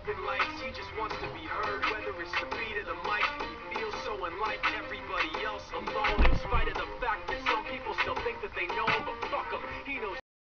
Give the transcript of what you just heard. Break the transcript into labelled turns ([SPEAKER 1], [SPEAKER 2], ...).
[SPEAKER 1] open lights, he just wants to be heard. Whether it's the beat of the mic, he feels so unlike everybody else, alone. In spite of the fact that some people still think that they know him, but fuck him, he knows